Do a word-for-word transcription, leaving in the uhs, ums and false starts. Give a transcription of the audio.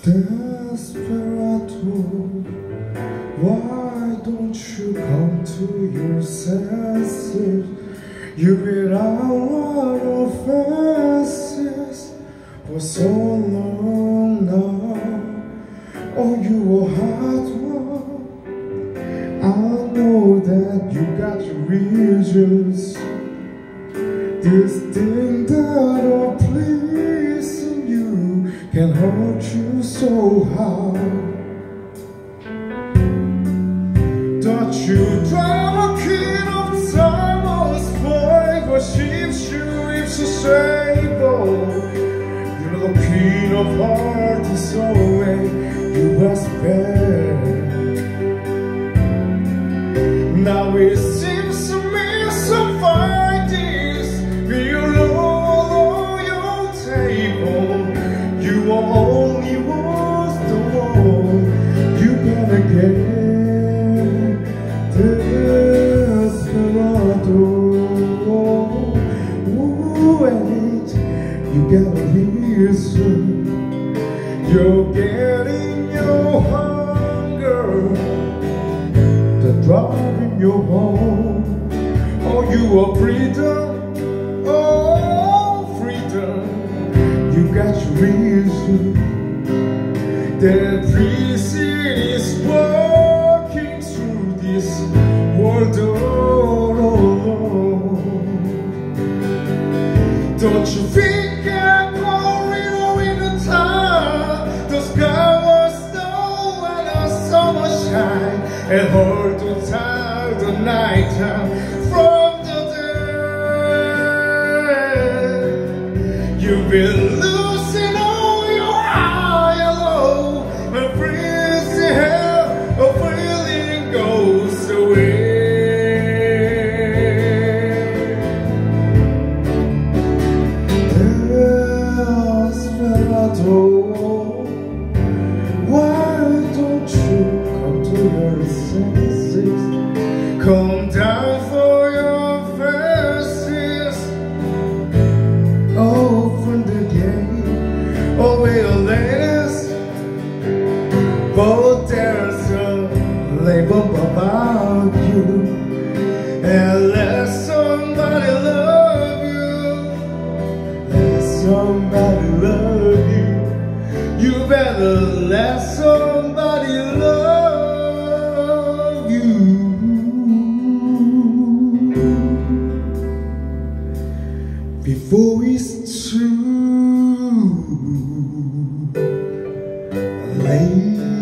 Desperado, why don't you come to your senses? You've been out of faces for so long now. Oh, you a hot one. I know that you got your reasons. This thing that are pleasing you can hurt you so hard. Don't you drive a kid of time or spoil what she's you if she's able. You know the king of heart is away, you was bad. Now it seems to me some findings below your table. You only was the one. You better get desperado. Wait, you gotta listen. You're getting your hunger, the drive in your home. Oh, you are freedom, oh, freedom. You got your reason. That reason is walking through this world alone. Don't you think I'm going over in the time? The sky was snow and the summer shine, and hard to tell the night time from the day. You've been losing all your high and low, and freezing hell, a feeling goes away. Desperado, why don't you come to your senses? Come down for your faces. Open the gate, away your ladies. But there's a label about you, and let somebody love you. Let somebody love you. You better let somebody love you before it's too late.